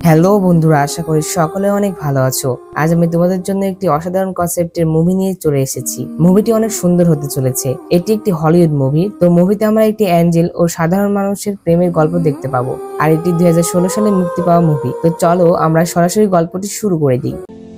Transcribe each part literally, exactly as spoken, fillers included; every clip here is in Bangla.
হ্যালো বন্ধুরা, আশা করি সকলে অনেক ভালো আছো। আজ আমি তোমাদের জন্য একটি অসাধারণ কনসেপ্টের মুভি নিয়ে চলে এসেছি। মুভিটি অনেক সুন্দর হতে চলেছে। এটি একটি হলিউড মুভি। তো মুভিতে আমরা একটি অ্যাঞ্জেল ও সাধারণ মানুষের প্রেমের গল্প দেখতে পাবো। আর এটি দুই হাজার ষোলো সালে মুক্তি পাওয়া মুভি। তো চলো আমরা সরাসরি গল্পটি শুরু করে দিই।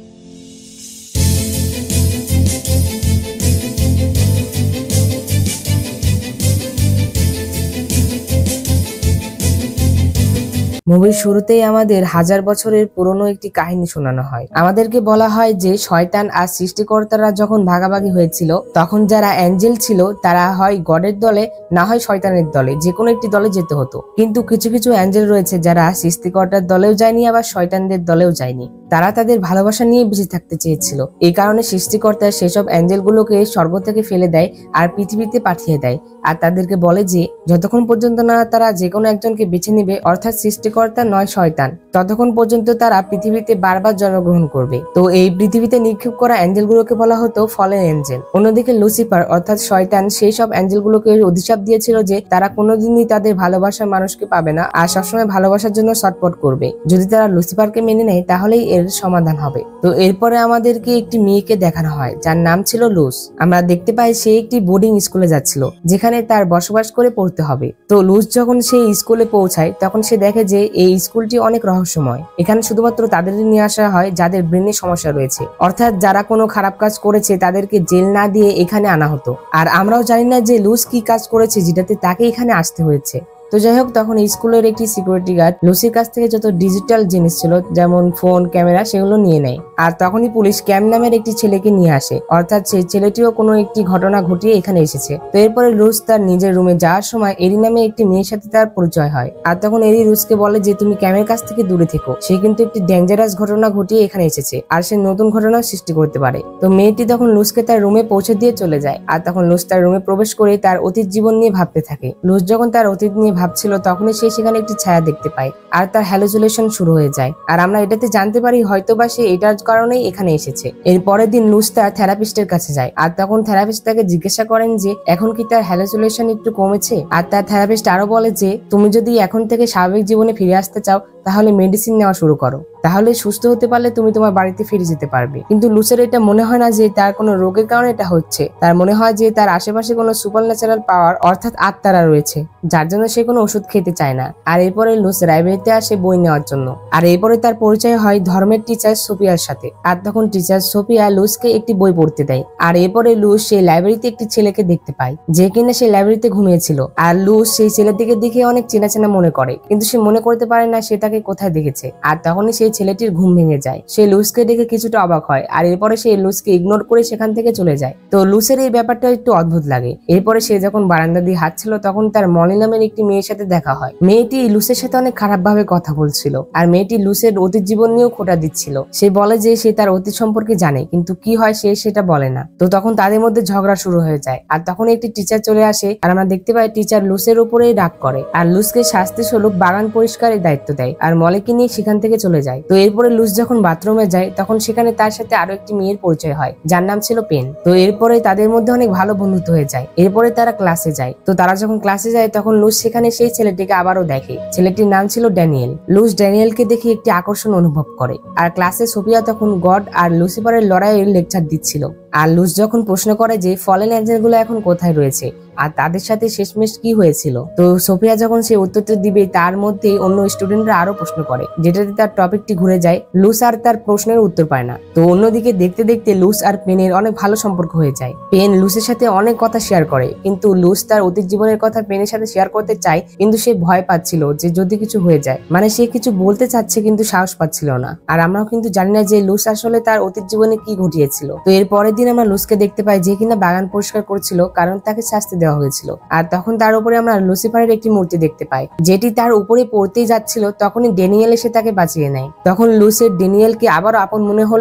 মুভির শুরুতেই আমাদের হাজার বছরের পুরনো একটি কাহিনী শোনানো হয়। আমাদেরকে বলা হয় যে শয়তান আর সৃষ্টিকর্তারা যখন ভাগাভাগি হয়েছিল, তখন যারা অ্যাঞ্জেল ছিল তারা হয় গডের দলে, না হয় শয়তানের দলে, যে কোনো একটি দলে যেতে হতো। কিন্তু কিছু কিছু অ্যাঞ্জেল রয়েছে যারা সৃষ্টিকর্তার দলেও যায়নি, আবার শয়তানদের দলেও যায়নি। তারা তাদের ভালোবাসা নিয়ে বেঁচে থাকতে চেয়েছিল। এই কারণে সৃষ্টিকর্তা সেসব অ্যাঞ্জেলগুলোকে স্বর্গ থেকে ফেলে দেয় আর পৃথিবীতে পাঠিয়ে দেয়। আর তাদেরকে বলে যে যতক্ষণ পর্যন্ত না তারা যে কোনো একজনকে বেছে নিবে, অর্থাৎ সৃষ্টিকর্তা নয় শয়তান, ততক্ষণ পর্যন্ত তারা পৃথিবীতে বারবার জন্মগ্রহণ করবে। তো এই পৃথিবীতে নিক্ষেপ করা অ্যাঞ্জেলগুলোকে বলা হতো ফলেন অ্যাঞ্জেল। অন্যদিকে লুসিফার অর্থাৎ শয়তান সেই সব অ্যাঞ্জেলগুলোকে অভিশাপ দিয়েছিল যে তারা কোনোদিনই তাদের ভালোবাসার মানুষকে পাবে না, আর সবসময় ভালোবাসার জন্য ছটফট করবে। যদি তারা লুসিফারকে মেনে নেয় তাহলেই এর সমাধান হবে। তো এরপরে আমাদেরকে একটি মেয়েকে দেখানো হয় যার নাম ছিল লুস। আমরা দেখতে পাই সে একটি বোর্ডিং স্কুলে যাচ্ছিল, যেখানে তার বসবাস করে পড়তে হবে। তো লুস যখন সেই স্কুলে পৌঁছায় তখন সে দেখে যে এই স্কুলটি অনেক রহস্যময়। এখানে শুধুমাত্র তাদের নিয়ে আসা হয় যাদের ব্রেনে সমস্যা রয়েছে, অর্থাৎ যারা কোনো খারাপ কাজ করেছে তাদেরকে জেল না দিয়ে এখানে আনা হতো। আর আমরাও জানি না যে লুস কি কাজ করেছে যেটাতে তাকে এখানে আসতে হয়েছে। তো যাই হোক, তখন স্কুলের একটি সিকিউরিটি গার্ড লুসির কাছ থেকে যত ডিজিটাল জিনিস ছিল, যেমন ফোন, ক্যামেরা, সেগুলো নিয়ে নেয়। আর তখনই পুলিশ ক্যাম নামের একটি ছেলেকে নিয়ে আসে, অর্থাৎ সেই ছেলেটিও কোনো একটি ঘটনা ঘটিয়ে এখানে এসেছে। তো এরপরে লুস তার নিজের রুমে যাওয়ার সময় এরি নামে একটি মেয়ের সাথে তার পরিচয় হয়। আর তখন এরি লুসকে বলে যে তুমি ক্যামের কাছ থেকে দূরে থেকো, সে কিন্তু একটি ডেঞ্জারাস ঘটনা ঘটিয়ে এখানে এসেছে আর সে নতুন ঘটনা সৃষ্টি করতে পারে। তো মেয়েটি তখন লুসকে তার রুমে পৌঁছে দিয়ে চলে যায়। আর তখন লুস তার রুমে প্রবেশ করে তার অতীত জীবন নিয়ে ভাবতে থাকে। লুস যখন তার অতীত নিয়ে ভাবছিল তখনই সে সেখানে একটি ছায়া দেখতে পায় আর তার হ্যালুসিনেশন শুরু হয়ে যায়। আর আমরা এটাতে জানতে পারি হয়তোবা সে এটার কারণেই এখানে এসেছে। এর পরের দিন লুস তার থেরাপিস্টের কাছে যায়। আর তখন থেরাপিস্ট তাকে জিজ্ঞাসা করেন যে এখন কি তার হ্যালুসিনেশন একটু কমেছে। আর তার থেরাপিস্ট আরো বলে যে তুমি যদি এখন থেকে স্বাভাবিক জীবনে ফিরে আসতে চাও তাহলে মেডিসিন নেওয়া শুরু করো, তাহলে সুস্থ হতে পারলে তুমি তোমার বাড়িতে ফিরে যেতে পারবে। কিন্তু লুসের এটা মনে হয় না যে তার কোনো রোগের কারণে এটা হচ্ছে। তার মনে হয় যে তার আশেপাশে কোনো সুপার ন্যাচারাল পাওয়ার অর্থাৎ আত্মারা রয়েছে, যার জন্য সে কোনো ওষুধ খেতে চায় না। আর এরপরে লুস লাইব্রেরিতে আসে বই নেওয়ার জন্য। আর এরপরে তার পরিচয় হয় ধর্মের টিচার সোফিয়ার সাথে। আর তখন টিচার সোফিয়া লুসকে একটি বই পড়তে দেয়। আর এরপরে লুস সেই লাইব্রেরিতে একটি ছেলেকে দেখতে পায় যে কিনা সেই লাইব্রেরিতে ঘুমিয়েছিল। আর লুস সেই ছেলেটিকে দেখে অনেক চেনা চেনা মনে করে, কিন্তু সে মনে করতে পারে না সে তাকে কোথায় দেখেছে। আর তখনই সেই ছেলেটির ঘুম ভেঙে যায়। সে লুসকে দেখে কিছুটা অবাক হয় আর এরপরে সে লুসকে ইগনোর করে সেখান থেকে চলে যায়। তো লুসের এই ব্যাপারটা একটু অদ্ভুত লাগে। এরপরে সে যখন বারান্দা দিয়ে হাঁটছিল তখন তার মলি নামের একটি মেয়ের সাথে দেখা হয়। মেয়েটি লুসের সাথে অনেক খারাপ ভাবে কথা বলছিল আর মেয়েটি লুসের অতীত জীবন নিয়েও খোঁটা দিচ্ছিল। সে বলে যে সে তার অতীত সম্পর্কে জানে, কিন্তু কি হয় সে সেটা বলে না। তো তখন তাদের মধ্যে ঝগড়া শুরু হয়ে যায়। আর তখন একটি টিচার চলে আসে আর আমরা দেখতে পাই টিচার লুসের উপরেই রাগ করে আর লুসকে শাস্তি স্বরূপ বাগান পরিষ্কারের দায়িত্ব দেয় আর মলিকে নিয়ে সেখান থেকে চলে যায়। তো এরপরে লুস যখন বাথরুমে যায় তখন সেখানে তার সাথে আরো একটি মেয়ের পরিচয় হয় যার নাম ছিল পেন। তো এরপরে তাদের মধ্যে অনেক ভালো বন্ধুত্ব হয়ে যায়। এরপরে তারা ক্লাসে যায়। তো তারা যখন ক্লাসে যায় তখন লুস সেখানে সেই ছেলেটিকে আবারও দেখে। ছেলেটির নাম ছিল ড্যানিয়েল। লুস ড্যানিয়েলকে দেখে একটি আকর্ষণ অনুভব করে। আর ক্লাসে সোফিয়া তখন গড আর লুসিফারের লড়াইয়ের লেকচার দিচ্ছিল। আর লুস যখন প্রশ্ন করে যে ফলেন অ্যাঞ্জেলগুলো এখন কোথায় রয়েছে আর তাদের সাথে শেষমেশ কি হয়েছিল, তো সোফিয়া যখন সে উত্তরটা দিবে তার মধ্যে অন্য স্টুডেন্টরা আরো প্রশ্ন করে, যেটাতে তার টপিকটি ঘুরে যায়। লুস আর তার প্রশ্নের উত্তর পায় না। তো অন্যদিকে দেখতে দেখতে লুস আর পেনের অনেক ভালো সম্পর্ক হয়ে যায়। পেন লুসের সাথে অনেক কথা শেয়ার করে, কিন্তু লুস তার অতীত জীবনের কথা পেনের সাথে শেয়ার করতে চায়, কিন্তু সে ভয় পাচ্ছিল যে যদি কিছু হয়ে যায়, মানে সে কিছু বলতে চাচ্ছে কিন্তু সাহস পাচ্ছিল না। আর আমরাও কিন্তু জানি না যে লুস আসলে তার অতীত জীবনে কি ঘটিয়েছিল। তো এর পরের দিন আমরা লুসকে দেখতে পাই যে কিনা বাগান পরিষ্কার করছিল, কারণ তাকে শাস্তি দেওয়া হয়েছিল। আর তখন তার উপরে আমরা লুসিফারের একটি মূর্তি দেখতে পাই, যেটি তার উপরে পড়তেই যাচ্ছিল। তখনই ড্যানিয়েল এসে তাকে বাঁচিয়ে নেয়। তখন লুসের ড্যানিয়েলকে আবার আপন মনে হলেও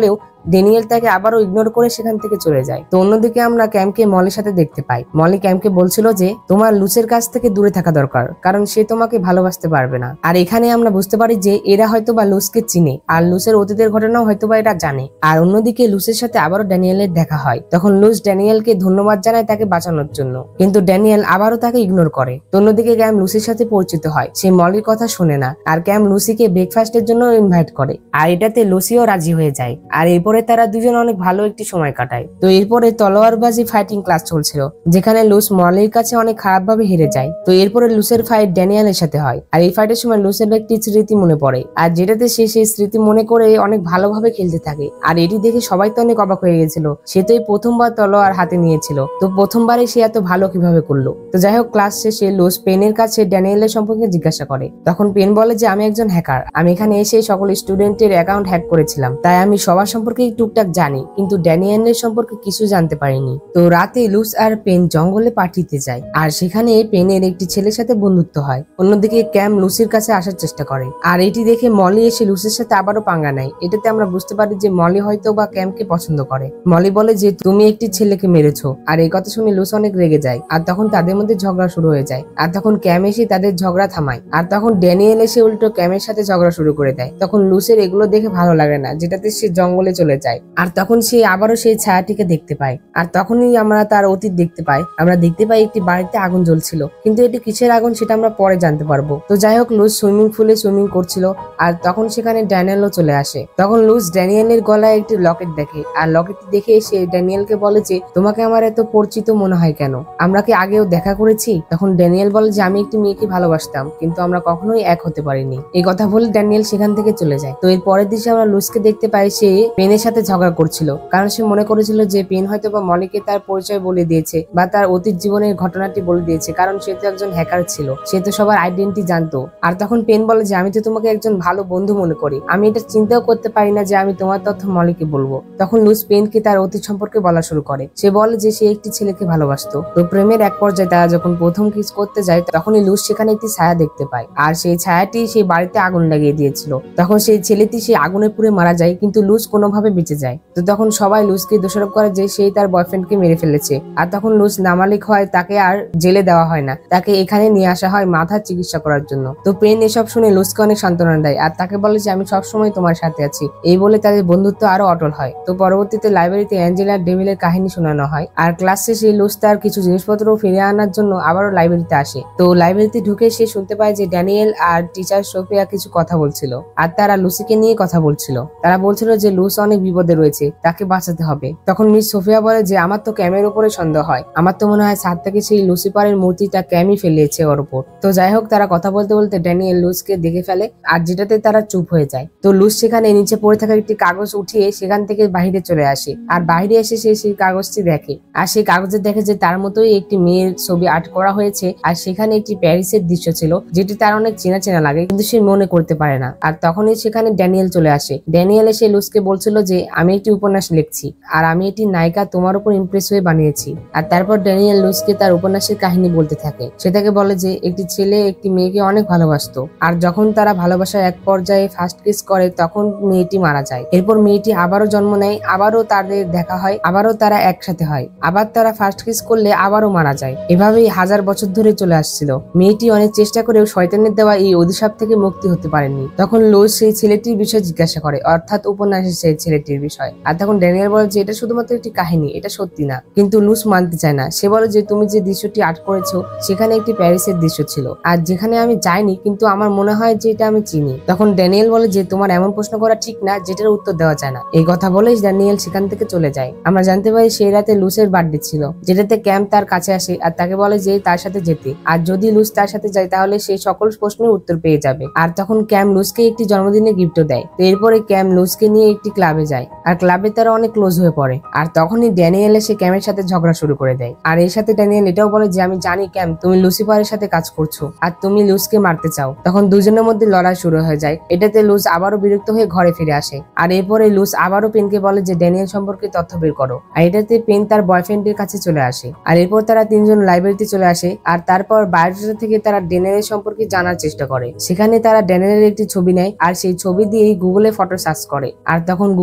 ড্যানিয়েল তাকে আবারও ইগনোর করে সেখান থেকে চলে যায়। তো অন্যদিকে আমরা ক্যামকে মলির সাথে দেখতে পাই। মলি ক্যামকে বলছিল যে তোমার লুসের কাছ থেকে দূরে থাকা দরকার, কারণ সে তোমাকে ভালোবাসতে পারবে না। আর এখানে আমরা বুঝতে পারি যে এরা হয়তো বা লুসকে চিনে, আর লুসের অতীতের ঘটনাও হয়তো বা এরা জানে। আর অন্যদিকে লুসের সাথে আবারও ড্যানিয়েলের দেখা হয়। তখন লুস ড্যানিয়েলকে ধন্যবাদ জানায় তাকে বাঁচানোর জন্য, কিন্তু ড্যানিয়েল আবারও তাকে ইগনোর করে। তো অন্যদিকে ক্যাম লুসির সাথে পরিচিত হয়। সে মলির কথা শোনে না, আর ক্যাম লুসিকে ব্রেকফাস্টের জন্য ইনভাইট করে, আর এটাতে লুসিও রাজি হয়ে যায়। আর এরপরে তারা দুজন অনেক ভালো একটি সময় কাটায়। তো এরপরে তলোয়ারবাজি ফাইটিং ক্লাস চলছিল, যেখানে লুস মলির কাছে অনেক খারাপ ভাবে হেরে যায়। তো এরপরে লুসের ফাইট ড্যানিয়েলের সাথে হয়, আর এই ফাইটের সময় লুসের একটি স্মৃতি মনে পড়ে, আর যেটাতে সে সেই স্মৃতি মনে করে অনেক ভালোভাবে খেলতে থাকে। আর এটি দেখে সবাই তো অনেক অবাক হয়ে গেছিল, সে তো এই প্রথমবার তলোয়ার হাতে নিয়েছিল, তো প্রথমবারে সে এত ভালো কিভাবে করলো। তো যাই হোক, ক্লাস শেষে লুস পেনের কাছে ড্যানিয়েলের সম্পর্কে জিজ্ঞাসা করে। তখন পেন বলে যে আমি একজন হ্যাকার, আমি এখানে এসে সকল স্টুডেন্টের অ্যাকাউন্ট হ্যাক করেছিলাম, তাই আমি সবার সম্পর্কে টুকটাক জানি, কিন্তু ড্যানিয়েলের সম্পর্কে কিছু জানতে পারিনি। তো রাতে লুস আর পেন জঙ্গলে পাঠিয়ে যায়, আর সেখানে পেনের একটি ছেলের সাথে বন্ধুত্ব হয়। অন্যদিকে ক্যাম লুসির কাছে আসার চেষ্টা করে, আর এটি দেখে মলি এসে লুসির সাথে আবারও পাঙ্গা নেয়। এটাতে আমরা বুঝতে পারি যে মলি হয়তো বা ক্যামকে পছন্দ করে। মলি বলে যে তুমি একটি ছেলেকে মেরেছো, আর এই কথা শুনে লুস অনেক রেগে যায়, আর তখন তাদের মধ্যে ঝগড়া শুরু হয়ে যায়। আর তখন ক্যাম এসে তাদের ঝগড়া থামায়, আর তখন ড্যানিয়েল এসে উল্টো ক্যামের সাথে ঝগড়া শুরু করে দেয়। তখন লুসের এগুলো দেখে ভালো লাগে না, যেটাতে সে জঙ্গলে চলে যায়। আর তখন সে আবারও সেই ছায়াটিকে দেখতে পায়, আর তখনই আমরা তার অতীত দেখতে পাই। আমরা দেখতে পাই একটি বাড়িতে আগুন জ্বলছিল, কিন্তু এটি কিসের আগুন সেটা আমরা পরে জানতে পারবো। তো যাই হোক, লুস সুইমিং পুলে সুইমিং করছিল, আর তখন সেখানে ড্যানিয়েলও চলে আসে। তখন লুস ড্যানিয়েলের গলায় একটি লকেট দেখে, আর লকেটটি দেখে সে ড্যানিয়েলকে বলে যে তোমাকে আমার এত পরিচিত মনে হয় কেন, আমরা কি আগেও দেখা করেছি? তখন ড্যানিয়েল বলে যে আমি একটি মেয়েকে ভালোবাসতাম, কিন্তু আমরা কখনোই এক হতে পারিনি। এই কথা বলে ড্যানিয়েল সেখান থেকে চলে যায়। তো এর পরের দিকে আমরা লুসকে দেখতে পাই সে পেনের সাথে ঝগড়া করছিল, কারণ সে মনে করেছিল যে পেন হয়তো বা মলিকে তার পরিচয় বলে দিয়েছে, বা তার অতীত জীবনের ঘটনাটি বলে দিয়েছে, কারণ সে তো একজন হ্যাকার ছিল, সে তো সবার আইডেন্টিটি জানতো। আর তখন পেন বলে যে আমি তো তোমাকে একজন ভালো বন্ধু মনে করি, আমি এটা চিন্তাও করতে পারি না যে আমি তোমার তথ্য মলিকে বলবো। তখন লুস পেনকে তার অতীত সম্পর্কে বলা শুরু করে। সে বলে যে সে একটি ছেলেকে ভালোবাসতো। তো প্রেমের এক পর্যায়ে তারা যখন প্রথম কিস করতে যায়, তখনই লুস সেখানে একটি ছায়া দেখতে পায়, আর সেই ছায়াটি সেই বাড়িতে আগুন লাগিয়ে দিয়েছিল। তখন সেই ছেলেটি সেই আগুনে পুড়ে মারা যায়, কিন্তু লুস কোনোভাবে বেঁচে যায়। তো তখন সবাই লুসকে দোষারোপ করে যে সেই তার বয়ফ্রেন্ডকে মেরে ফেলেছে। আর তখন লুস নামালিক হয়, তাকে আর জেলে দেওয়া হয় না, তাকে এখানে নিয়ে আসা হয় মাথার চিকিৎসা করার জন্য। তো পেন এসব শুনে লুসকে অনেক সান্ত্বনা দেয়, আর তাকে বলে যে আমি সবসময় তোমার সাথে আছি। এই বলে তাদের বন্ধুত্ব আরো অটল হয়। তো পরবর্তীতে লাইব্রেরিতে অ্যাঞ্জেল আর ডেভিলের কাহিনী শোনানো হয়, আর ক্লাস শেষে লুস তার কিছু জিনিসপত্র ফিরিয়ে আনার জন্য আবারও লাইব্রেরিতে আসে। তো লাইব্রেরিতে ঢুকে সে শুনতে পায় যে ড্যানিয়েল আর টিচার সোফিয়া কিছু কথা বলছিল, আর তারা লুসিকে নিয়ে কথা বলছিল। তারা বলছিল যে লুস অনেক বিপদে রয়েছে, তাকে বাঁচাতে হবে। তখন মিস সোফিয়া বলে যে আমার তো ক্যামের উপরে সন্দেহ হয়, আমার তো মনে হয় ছাদ থেকে সেই লুসিফারের মূর্তিটা ক্যামই ফেলিয়েছে ওর উপর। তো যাই হোক, তারা কথা বলতে বলতে ড্যানিয়েল লুসকে দেখে ফেলে, আর যেটাতে তারা চুপ হয়ে যায়। তো লুস সেখানে নিচে পড়ে থাকা একটি কাগজ উঠিয়ে সেখান থেকে বাহিরে চলে আসে, আর বাইরে এসে সে সেই কাগজটি দেখে, আর সেই কাগজে দেখে যে তার মতোই একটি মেয়ের ছবি আর্ট করা হয়েছে, আর সেখানে একটি প্যারিসের দৃশ্য ছিল, যেটি তার অনেক চেনা চেনা লাগে, কিন্তু সে মনে করতে পারে না। আর তখনই সেখানে ড্যানিয়েল চলে আসে। ড্যানিয়েল এসে লুসকে বলছিল যে আমি একটি উপন্যাস লিখছি, আর আমি একটি নায়িকা তোমার উপর ইমপ্রেস হয়ে বানিয়েছি। আর তারপর ড্যানিয়েল লুসকে তার উপন্যাসের কাহিনী বলতে থাকে। সে তাকে বলে যে একটি ছেলে একটি মেয়েকে অনেক ভালোবাসতো, আর যখন তারা ভালোবাসার এক পর্যায়ে ফার্স্ট কিস করে তখন মেয়েটি মারা যায়। এরপর মেয়েটি আবারও জন্ম নেয়, আবারও তাদের দেখা হয়, আবারও তারা একসাথে হয়, আবার তারা ফার্স্ট কিস করলে আবারও মারা যায়। এভাবেই হাজার বছর ধরে চলে আসছিল। মেয়েটি অনেক চেষ্টা করেও শয়তানের দেওয়া এই অভিশাপ থেকে মুক্তি হতে পারেনি। তখন লুস সেই ছেলেটির বিষয় জিজ্ঞাসা করে, অর্থাৎ উপন্যাসের সেই ছেলেটির বিষয়। আর তখন ড্যানিয়েল বলে যে এটা শুধুমাত্র একটি কাহিনী, এটা সত্যি না। কিন্তু লুস মানতে চায় না। সে বলে যে তুমি যে দৃশ্যটি আর্ট করেছো সেখানে একটি প্যারিসের দৃশ্য ছিল, আর যেখানে আমি যাইনি, কিন্তু আমার মনে হয় যে এটা আমি চিনি। তখন ড্যানিয়েল বলে যে তোমার এমন প্রশ্ন করা ঠিক না যেটার উত্তর দেওয়া যায় না। এই কথা বলেই ড্যানিয়েল সেখান থেকে চলে যায়। আমরা জানতে পারি সেই রাতে লুসের বার্থডে ছিল, যেটাতে ক্যাম্প তার কাছে আসে আর তাকে বলে যে তার সাথে যেতে, আর যদি লুস তার সাথে যায় তাহলে সে সকল প্রশ্নের উত্তর পেয়ে যাবে। আর তখন ক্যাম লুসকে একটি জন্মদিনের গিফটও দেয়। তো এরপরে ক্যাম লুসকে নিয়ে একটি ক্লাবে যায়, আর ক্লাবে তারা অনেক ক্লোজ হয়ে পড়ে। আর তখনই ড্যানিয়েল এসে ক্যামের সাথে ঝগড়া শুরু করে দেয়। আর এর সাথে ড্যানিয়েল এটাও বলে যে আমি জানি ক্যাম তুমি লুসিফারের সাথে কাজ করছো, আর তুমি লুসকে মারতে চাও। তখন দুজনের মধ্যে লড়াই শুরু হয়ে যায়। এটাতে লুস আবারও বিরক্ত হয়ে ঘরে ফিরে আসে। আর এরপরে লুস আবারও পেনকে বলে যে ড্যানিয়েল সম্পর্কে তথ্য বের করো। আর এটাতে পেন তার বয়ফ্রেন্ডের কাছে চলে আসে। আর এরপর তারা তিনজন লাইব্রেরিতে চলে আসে, আর তারপর বায়োডাটা থেকে তারা ড্যানিয়েলের সম্পর্কে জানার চেষ্টা করে। সেখানে তারা ড্যানিয়েলের একটি ছবি নেয়, আর সেই ছবি দিয়ে গুগলে ফটো সার্চ করে। আর তখন গুগলে ফটো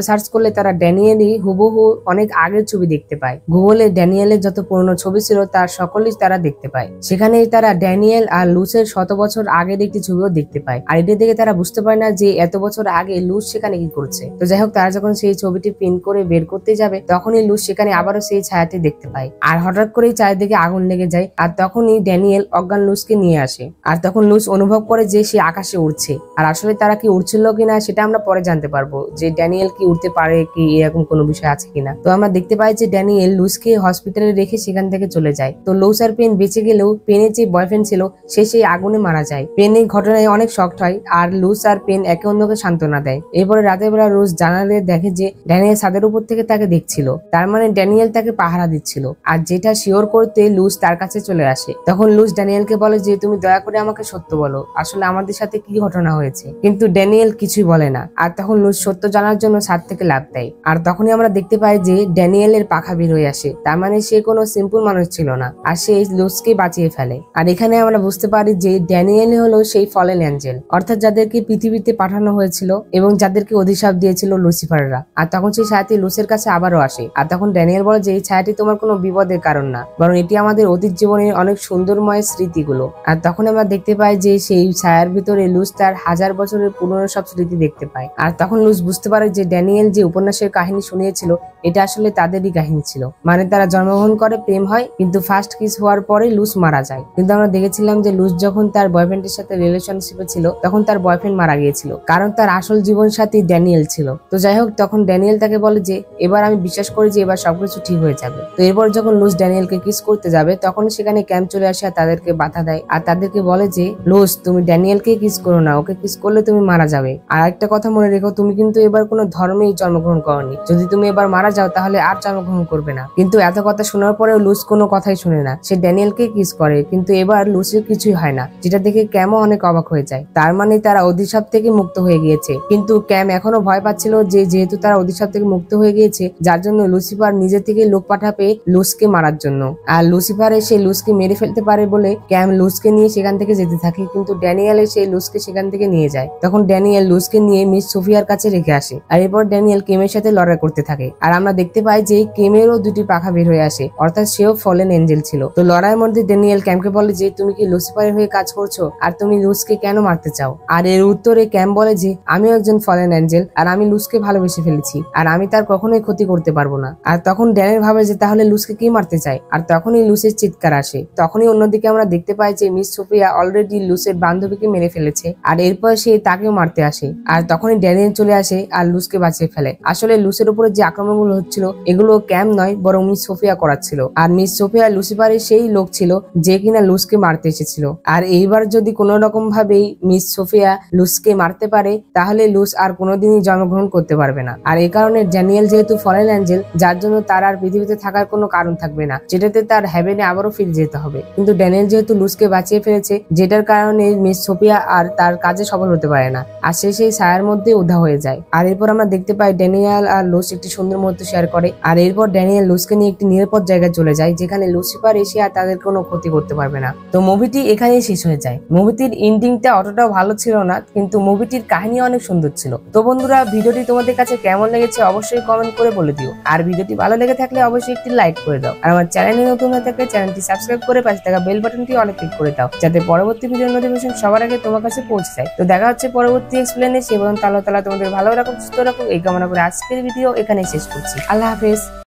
সার্চ করলে তারা ড্যানিয়েলই হুবহু অনেক আগের ছবি দেখতে পায়। গুগলে ড্যানিয়েলের যত পুরনো ছবি ছিল তার সকলই তারা দেখতে পায়। সেখানেই তারা ড্যানিয়েল আর লুসের শত বছর আগের একটি ছবিও দেখতে পায়। আর এটা দেখে তারা বুঝতে পারে না যে এত বছর আগে লুস সেখানে কি করছে। তো যাই হোক, তারা যখন সেই ছবিটি প্রিন্ট করে বের করতে যাবে তখনই লুস সেখানে আবারও সেই ছায়াটি দেখতে পায়। আর হঠাৎ করেই চারিদিকে আগুন লেগে যায়। আর তখনই ড্যানিয়েল অজ্ঞান লুসকে নিয়ে আসে। আর তখন লুস অনুভব করে যে সে আকাশে উড়ছে। আর আসলে তারা কি উড়ছিল কিনা সেটা আমরা পরে জানতে পারবো, যে ড্যানিয়েল কি উড়তে পারে কি এরকম কোনো বিষয় আছে কিনা। তো আমরা দেখতে পাই যে ড্যানিয়েল লুসকে হসপিটালে রেখে সেখান থেকে চলে যায়। তো লুস আর পেন বেঁচে গেলেও পেনের যে বয়ফ্রেন্ড ছিল সে সেই আগুনে মারা যায়। পেন এই ঘটনায় অনেক শকড হয় আর লুস আর পেন একে অন্যকে সান্ত্বনা দেয়। এরপরে রাতের বেলা লুস জানালে দেখে যে ড্যানিয়েল ছাদের উপর থেকে তাকে দেখছিল। তার মানে ড্যানিয়েল তাকে পাহারা দিচ্ছিল। আর যেটা শিওর করতে লুস তার কাছে চলে আসে। তখন লুস ড্যানিয়েলকে বলে যে তুমি দয়া করে আমাকে সত্য বলো, আসলে আমাদের সাথে কি ঘটনা হয়েছে। কিন্তু ড্যানিয়েল কিছুই বলে না। আর তখন লুস সত্য জানার জন্য ছাদ থেকে লাফ দেয়। আর তখনই আমরা দেখতে পাই যে ড্যানিয়েলের পাখা বের হয়ে আসে। তার মানে সে কোনো সিম্পল মানুষ ছিল না, আর সে লুসকে বাঁচিয়ে ফেলে। আর এখানে আমরা বুঝতে পারি যে ড্যানিয়েল হলো সেই ফলেন অ্যাঞ্জেল, অর্থাৎ যাদেরকে পৃথিবীতে পাঠানো হয়েছিল এবং যাদেরকে অভিশাপ দিয়েছিল লুসিফাররা। আর তখন সেই ছায়াটি লুসের কাছে আবারও আসে। আর তখন ড্যানিয়েল বলে যে এই ছায়াটি তোমার কোনো বিপদের কারণ না, বরং এটি আমাদের অতীত জীবনের অনেক সুন্দরময় স্মৃতিগুলো। আর তখন আমরা দেখতে পাই যে সেই ছায়ার ভিতরে লুস তার হাজার বছরের পুরনো সব স্মৃতি দেখতে পায়। আর তখন লুস বুঝতে পারে যে ড্যানিয়েল যে উপন্যাসের কাহিনী শুনিয়েছিল এটা আসলে তাদেরই কাহিনী ছিল। মানে তারা জন্মগ্রহণ করে, প্রেম হয়, কিন্তু ফার্স্ট কিস হওয়ার পরে লুস মারা যায়। কিন্তু আমরা দেখেছিলাম যে লুস যখন তার বয়ফ্রেন্ডের সাথে রিলেশনশিপে ছিল তখন তার বয়ফ্রেন্ড মারা গিয়েছিল, কারণ তার আসল জীবন সাথী ড্যানিয়েল ছিল। তো যাই হোক, তখন ড্যানিয়েল তাকে বলে যে এবার আমি বিশ্বাস করি যে এবার সবকিছু ঠিক হয়ে যাবে। তো এরপর যখন লুস ড্যানিয়েলকে কিস করতে যাবে তখন সেখানে ক্যাম্প চলে আসে আর তাদেরকে বাধা দেয়। আর তাদেরকে বলে যে লুস তুমি ড্যানিয়েলকে কিস করো না, ওকে কিস করলে তুমি মারা যাবে। আর একটা কথা মনে রেখো, তুমি কিন্তু এবার কোনো ধর্মেই জন্মগ্রহণ করনি, যদি তুমি এবার মারা যাও তাহলে আর জন্মগ্রহণ করবে না। কিন্তু এত কথা শোনার পরেও লুস কোনো কথাই শুনে না, সে ড্যানিয়েলকে কিস করে। কিন্তু এবার লুসের কিছুই হয় না, যেটা দেখে ক্যামও অনেক অবাক হয়ে যায়। তার মানে তারা অভিশাপ থেকে মুক্ত হয়ে গিয়েছে। কিন্তু ক্যাম এখনো ভয় পাচ্ছিল যে যেহেতু তারা অভিশাপ থেকে মুক্ত হয়ে গিয়েছে, যার জন্য লুসিফার নিজে থেকে লোক পাঠাবে লুসকে মারার জন্য। আর লুসিফার এসে লুসকে মেরে ফেলতে পারে বলে ক্যাম লুসকে নিয়ে সেখান থেকে যেতে থাকে, কিন্তু ড্যানিয়েল এসে লুসকে সেখান থেকে নিয়ে যায়। তখন ড্যানিয়েল লুসকে নিয়ে মিস সোফিয়ার কাছে রেখে আসে। আর এরপর ড্যানিয়েল কেমের সাথে লড়াই করতে থাকে। আর আমরা দেখতে পাই যে কেমেরও দুটি পাখা বের হয়ে আসে, অর্থাৎ সেও ফলেন এঞ্জেল ছিল। তো লড়াইয়ের মধ্যে ড্যানিয়েল ক্যামকে বলে যে তুমি কি লুসিফারের হয়ে কাজ করছো, আর তুমি লুসকে কেন মারতে চাও। আর এর উত্তরে ক্যাম বলে যে আমিও একজন ফলেন এঞ্জেল, আর আমি লুসকে ভালোবেসে ফেলেছি, আর আমি তার কখনোই ক্ষতি করতে পারবো না। আর তখন ড্যানিয়েল ভাবে যে তাহলে লুসকে কি মারতে চায়। আর তখনই লুসের চিৎকার আসে। তখনই অন্যদিকে আমরা দেখতে পাই যে মিস সোফিয়া অলরেডি লুসের বান্ধবীকে মেরে ফেলেছে, আর এরপর সে তাকেও মারতে আসে। আর তখনই ড্যানিয়েল চলে আসে আর লুসকে বাঁচিয়ে ফেলে। আসলে লুসের উপরে যে আক্রমণগুলো হচ্ছিল এগুলো ক্যাম নয়, বরং মিস সোফিয়া করাচ্ছিল। আর মিস সোফিয়া লুসিফারের সেই লোক ছিল যে কিনা লুসকে মারতে এসেছিল। আর এইবার যদি কোন রকম ভাবেই মিস সোফিয়া লুসকে মারতে পারে তাহলে লুস আর কোনোদিনই জন্মগ্রহণ করতে পারবে না। আর এই কারণে ড্যানিয়েল যেহেতু ফলেন অ্যাঞ্জেল, যার জন্য তার আর পৃথিবীতে থাকার কোনো কারণ থাকবে না, যেটাতে তার হেভেনে আবারও ফিরে যেতে হবে। কিন্তু ড্যানিয়েল যেহেতু লুসকে বাঁচিয়ে ফেলেছে, যেটার কারণে মিস সোফিয়া আর তার কাজে সফল হতে পারে না, আর সে সেই ছায়ার মধ্যে উধাও হয়ে যায়। আর এরপর আমরা দেখতে পাই ড্যানিয়েল আর লুস একটি সুন্দর মুহূর্ত শেয়ার করে। আর এরপর ড্যানিয়েল লুসকে নিয়ে একটি নিরাপদ জায়গায় চলে যায়, যেখানে লুসিফার এসে আর তাদের কোনো ক্ষতি করতে পারবে না। তো মুভিটি এখানেই শেষ হয়ে যায়। মুভিটির এন্ডিংটা অতটাও ভালো ছিল না, কিন্তু মুভিটির কাহিনী অনেক সুন্দর ছিল। তো বন্ধুরা, ভিডিওটি তোমাদের কাছে কেমন লেগেছে অবশ্যই কমেন্ট করে বলে দিও। আর ভিডিওটি ভালো লেগে থাকলে অবশ্যই একটি লাইক করে দাও। আর আমার চ্যানেলে নতুন হয়ে থাকলে চ্যানেলটি সাবস্ক্রাইব করে পাশে থাকা বেল বাটনটি অল ক্লিক করে দাও, যাতে পরবর্তী ভিডিওর নোটিফিকেশন সবার আগে তোমার কাছে পৌঁছে যায়। তো দেখা হচ্ছে পরবর্তী এক্সপ্লেনে। সে পর্যন্ত আল্লাহ তাআলা তোমাদের ভালো রাখুক, সুস্থ রাখুক এই কামনা করে আজকের ভিডিও এখানেই শেষ করছি। আল্লাহ হাফেজ।